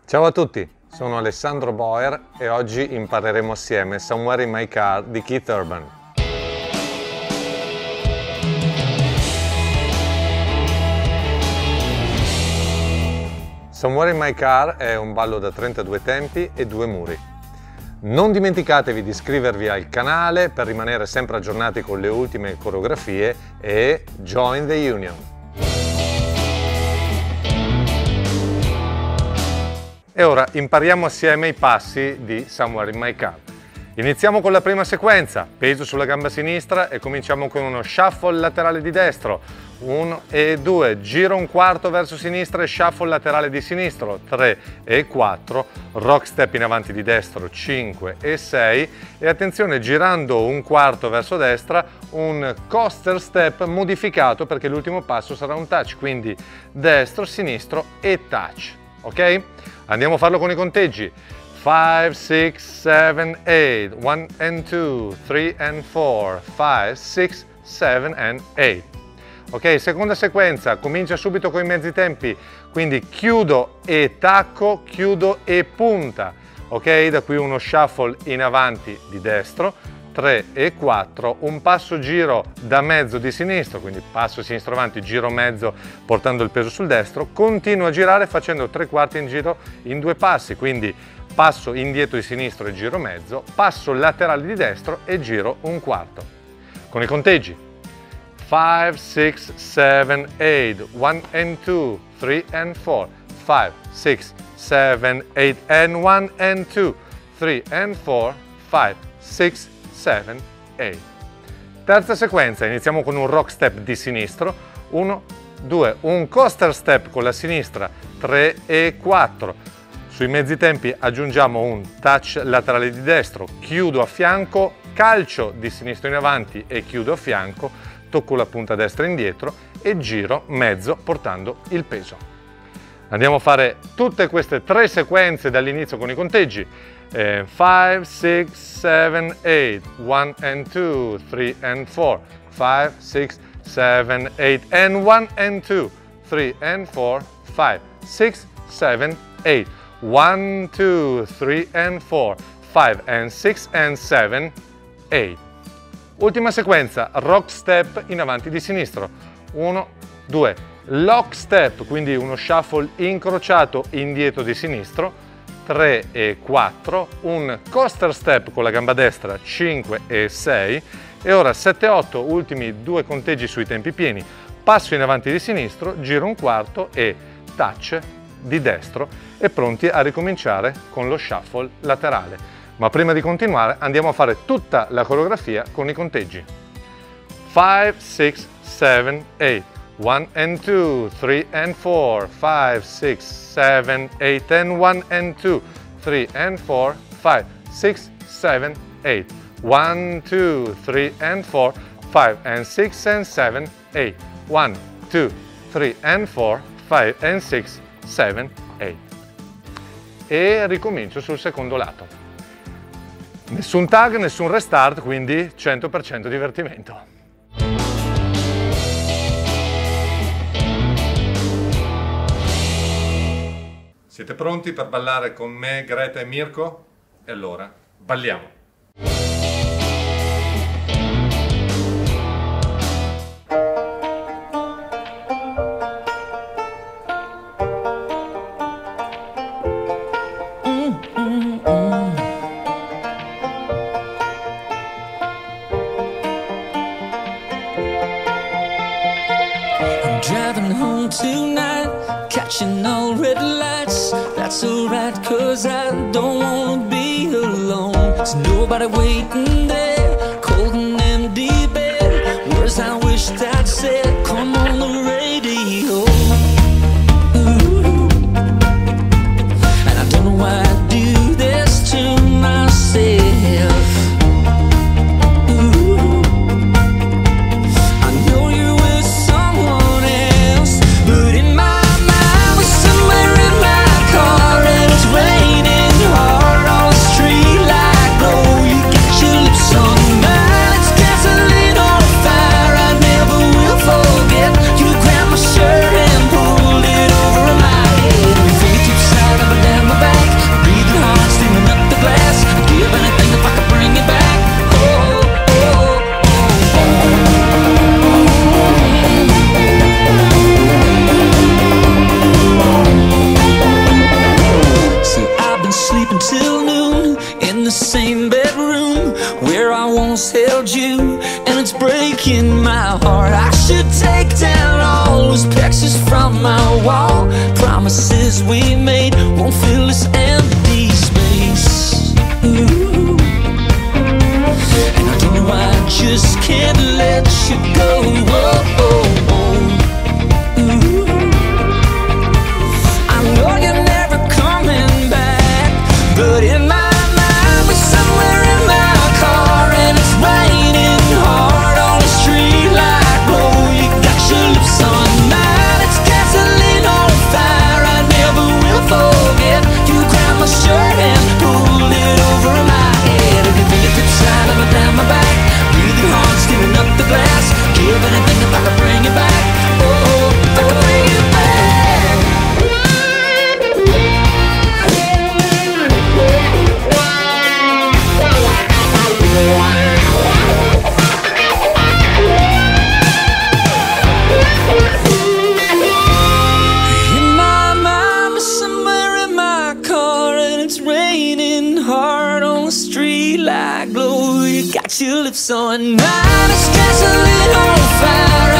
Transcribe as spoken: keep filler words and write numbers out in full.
Ciao a tutti, sono Alessandro Boer e oggi impareremo assieme Somewhere in My Car di Keith Urban. Somewhere in My Car è un ballo da trentadue tempi e due muri. Non dimenticatevi di iscrivervi al canale per rimanere sempre aggiornati con le ultime coreografie e join the union! E ora impariamo assieme i passi di Somewhere in My Car. Iniziamo con la prima sequenza, peso sulla gamba sinistra e cominciamo con uno shuffle laterale di destro, uno e due, giro un quarto verso sinistra e shuffle laterale di sinistro, tre e quattro, rock step in avanti di destro, cinque e sei e attenzione, girando un quarto verso destra, un coaster step modificato perché l'ultimo passo sarà un touch, quindi destro, sinistro e touch, ok? Andiamo a farlo con i conteggi. five, six, seven, eight, one and two, three and four, five, six, seven and eight. Ok, seconda sequenza, comincia subito con i mezzi tempi, quindi chiudo e tacco, chiudo e punta. Ok, da qui uno shuffle in avanti di destro, tre e quattro, un passo giro da mezzo di sinistro, quindi passo sinistro avanti, giro mezzo portando il peso sul destro, continuo a girare facendo tre quarti in giro in due passi, quindi passo indietro di sinistro e giro mezzo, passo laterale di destro e giro un quarto. Con i conteggi five, six, seven, eight, one and two, three and four, five, six, seven, eight and one and two, three and four, five, six, seven, eight. Terza sequenza, iniziamo con un rock step di sinistro, uno, due, un coaster step con la sinistra, tre e quattro. Sui mezzi tempi aggiungiamo un touch laterale di destro, chiudo a fianco, calcio di sinistro in avanti e chiudo a fianco, tocco la punta destra indietro e giro mezzo portando il peso. Andiamo a fare tutte queste tre sequenze dall'inizio con i conteggi. Eh, five, six, seven, eight, one and two, three and four, five, six, seven, eight and one and two, three and four, five, six, seven, eight, one, two, three and four, five and six and seven, eight. Ultima sequenza, rock step in avanti di sinistro, uno, due, lock step, quindi uno shuffle incrociato indietro di sinistro, tre e quattro, un coaster step con la gamba destra, cinque e sei e ora sette e otto, ultimi due conteggi sui tempi pieni, passo in avanti di sinistro, giro un quarto e touch di destro e pronti a ricominciare con lo shuffle laterale. Ma prima di continuare andiamo a fare tutta la coreografia con i conteggi. five, six, seven, eight, one and two, three and four, five, six, seven, eight and one and two, three and four, five, six, seven, eight, one, two, three and four, five and six and seven, eight, one, two, three and four, five and six, seven, eight. E ricomincio sul secondo lato. Nessun tag, nessun restart, quindi cento per cento divertimento. Siete pronti per ballare con me, Greta e Mirko? E allora, balliamo! Driving home tonight, catching all red lights. That's alright, cause I don't wanna be alone. There's nobody waiting there, cold and empty bed. Words I wished I'd said, come on the radio. Ooh. And I don't know why I do this to myself. Fall almost held you, and it's breaking my heart. I should take down all those pictures from my wall. Promises we made won't fill this empty space. Ooh. And I don't know, I just can't let you go. Whoa, oh, oh. Ooh. I know you're never coming back, but in my mind we're somewhere in my car, and it's raining hard on the street like blow. You got your lips on mine, it's gasoline on fire. I never will forget. You grabbed my shirt and pulled it over my head, and your fingertips sliding up and down my back. Breathing hard, steaming up the glass. Give anything if I could bring you back. Oh, if I could bring you back. In my mind, we're somewhere in my car, and it's raining hard on the street like glow. You got your lips on mine, it's gasoline on fire.